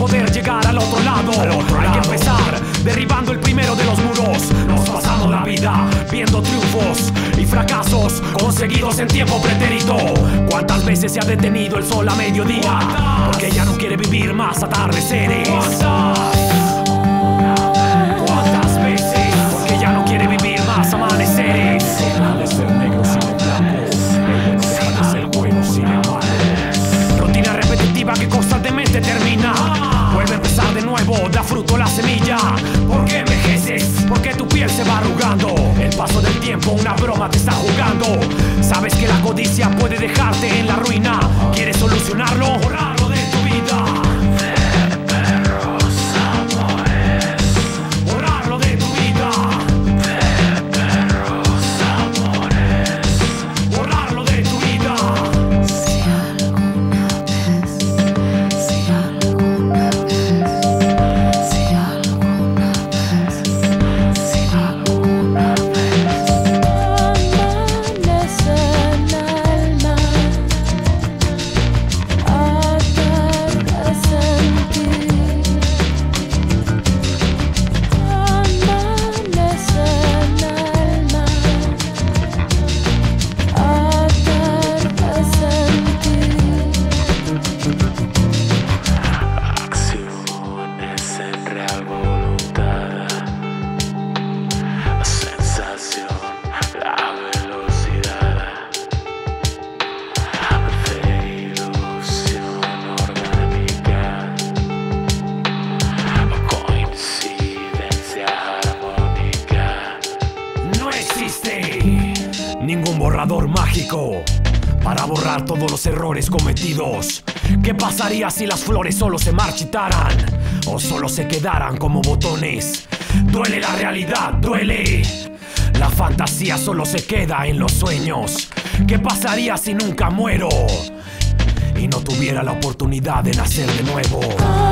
poder llegar al otro lado. Hay que empezar derribando el primero de los muros. Nos pasamos la vida viendo triunfos y fracasos conseguidos en tiempo pretérito. ¿Cuántas veces se ha detenido el sol a mediodía? Porque ya no quiere vivir más atardeceres. ¿Cuántas veces? Porque ya no quiere vivir más amaneceres. Deja de ser negro sin el blanco, deja de ser bueno sin el malo. Rutina repetitiva que constantemente termina. Vuelve a empezar de nuevo, da fruto la semilla. ¿Por qué envejeces? Porque tu piel se va arrugando. El paso del tiempo una broma te está jugando. Sabes que la codicia puede dejarte en la ruina. ¿Quieres solucionarlo? Borrarlo de tu vida. Borrarlo de tu vida. Borrarlo de tu vida. Ningún borrador mágico para borrar todos los errores cometidos. ¿Qué pasaría si las flores solo se marchitaran o solo se quedaran como botones? Duele la realidad, duele. La fantasía solo se queda en los sueños. ¿Qué pasaría si nunca muero y no tuviera la oportunidad de nacer de nuevo?